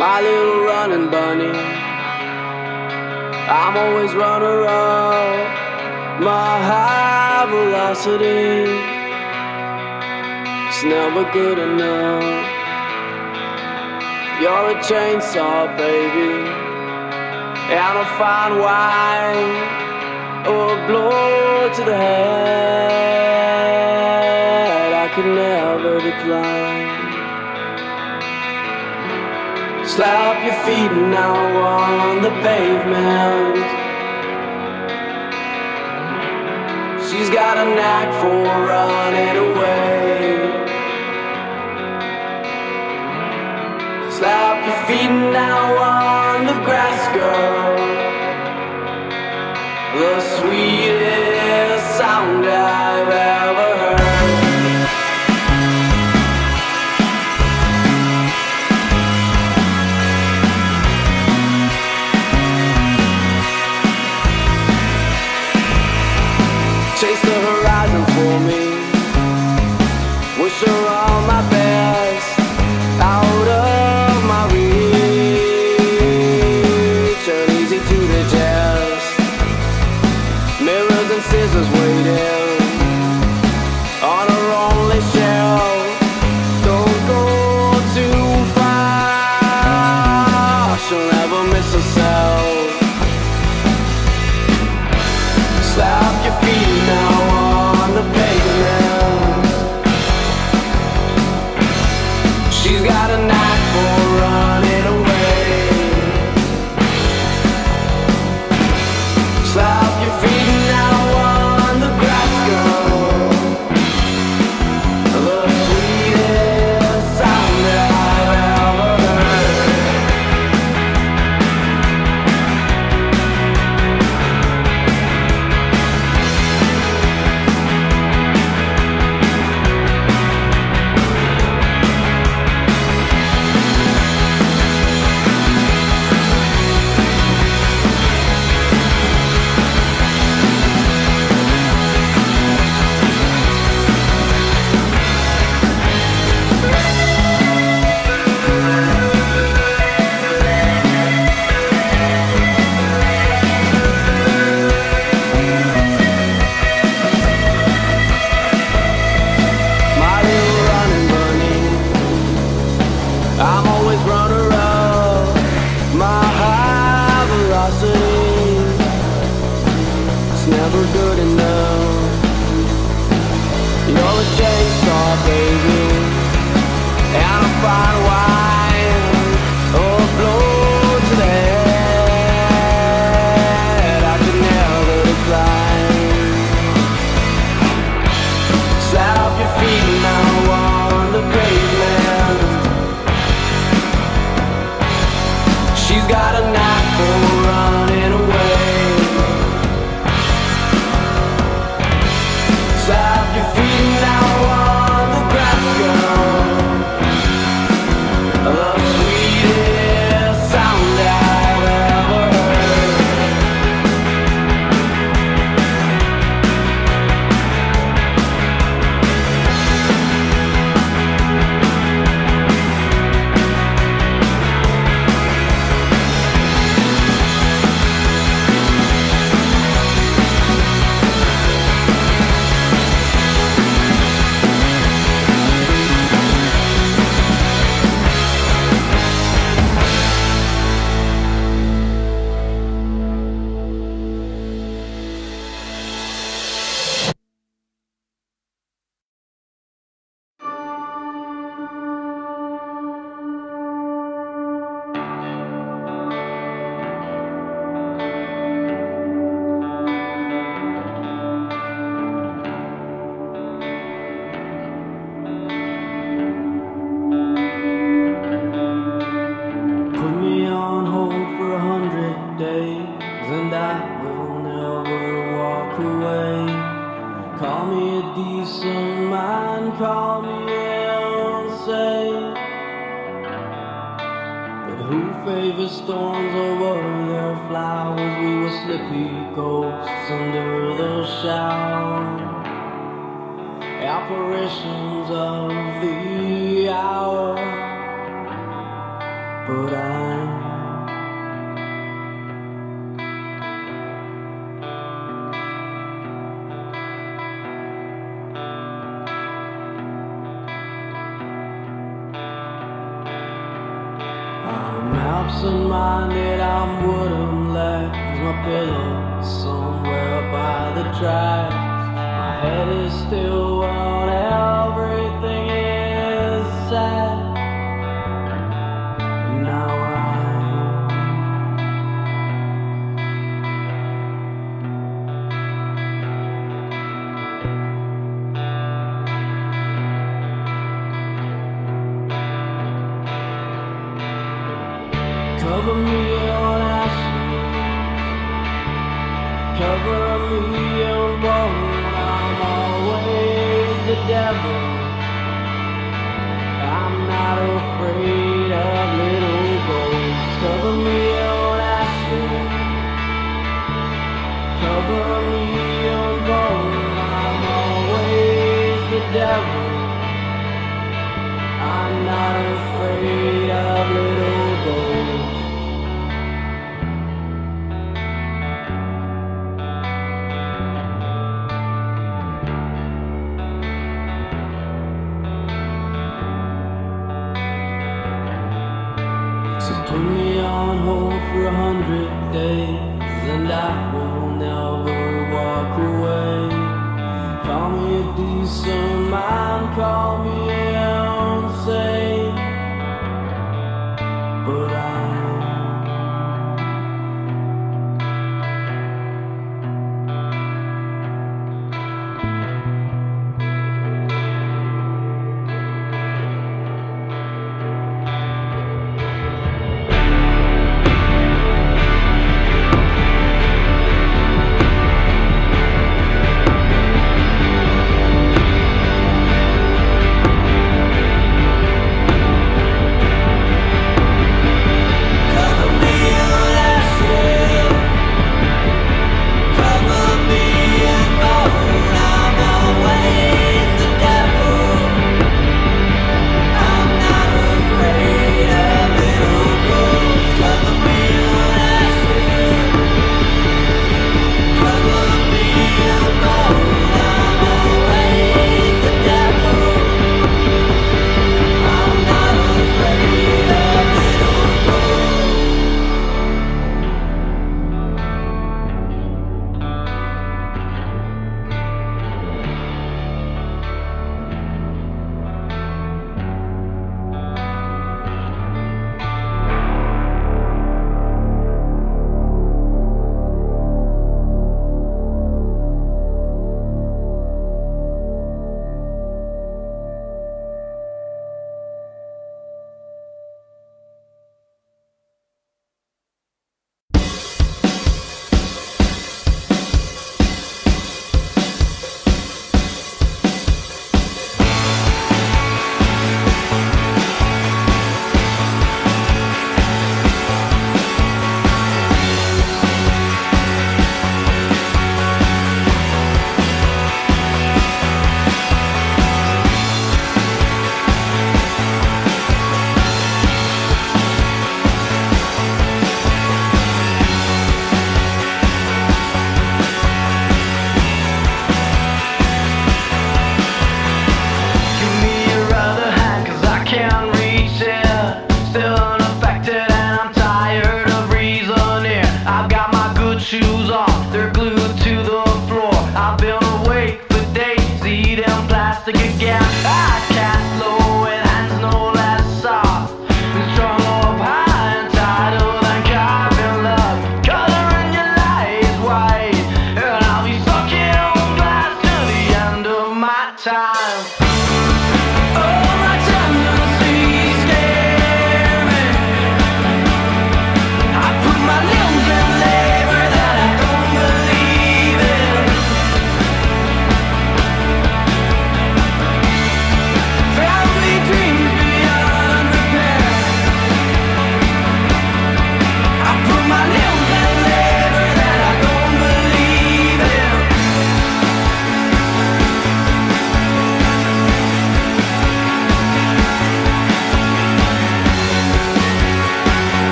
my little running bunny. I'm always runner-up, my high velocity. It's never good enough. You're a chainsaw, baby, and a fine wine, or a blow to the head I could never decline. Slap your feet now on the pavement. She's got a knack for running away. Slap your feet now on the grass, girl. The sweetest sound I've ever heard. Chase the horizon for me. Wish her all my best. Out of my reach, uneasy to digest. Mirrors and scissors waiting on her only shelf. Don't go too far, she'll never miss herself. Slap your feet now on the pavement. She's got a knack for running away. Slap your feet now on the grass, girl. The sweetest sound that I've ever I'm always runner-up, my high velocity. It's never good enough. You're a chainsaw, baby, and a fine wine, or a blow to the head I could never decline. Slap your feet now on the pavement. She's got a knack for running away. Slap your feet now on the grass, girl. The sweetest sound I've ever heard. And I will never walk away. Call me a decent man, call me insane, but who favors storms over their flowers? We were slippy ghosts under the shower, apparitions of the hour. But I absent-minded, I'm wooden left. My pillow somewhere by the tracks. My head is still on, everything is sad. And now cover me on ashes, cover me in bone. I'm always the devil. I'm not afraid of little ghosts. Cover me on ashes, cover me in bone. I'm always the devil. I'm not afraid of little ghosts. Put me on hold for 100 days, and I will never walk away. Call me a decent man, call me insane, but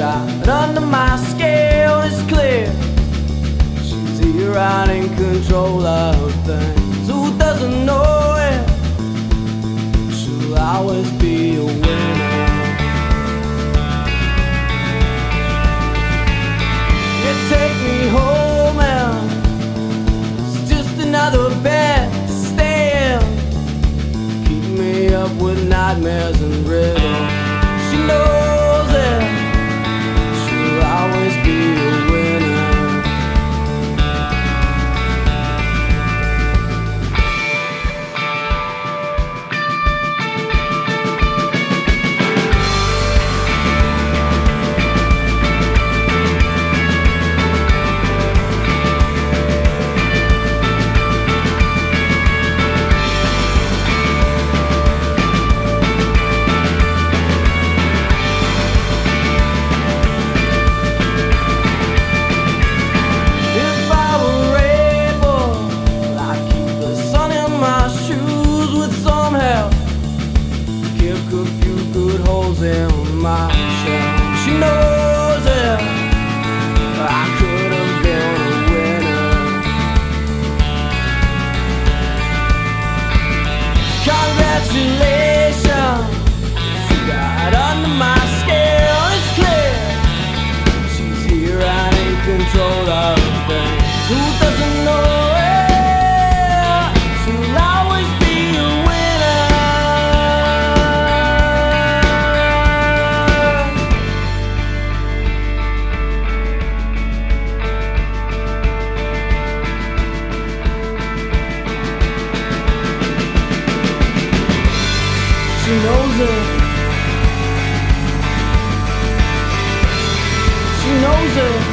right under my scale, it's clear. She's here right in control of things. Who doesn't know it? She'll always be a winner. You take me home and it's just another bed to stay in. Keep me up with nightmares and riddles. She knows it. She'll always be a winner. In my shell. She knows it. I could have been a winner. Congratulations, she got under my scale. It's clear she's here and in control of things. Who doesn't know it? She'll always be a winner. She knows it. She knows it.